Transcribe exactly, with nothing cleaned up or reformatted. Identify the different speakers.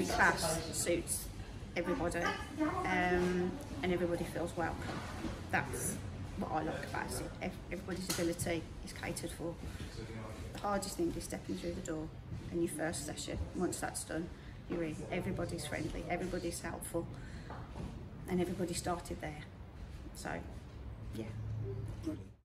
Speaker 1: class suits everybody, um, and everybody feels welcome. That's what I like about it. Everybody's ability is catered for. The hardest thing is stepping through the door in your first session. Once that's done, you're in. Everybody's friendly, everybody's helpful, and everybody started there. So, yeah.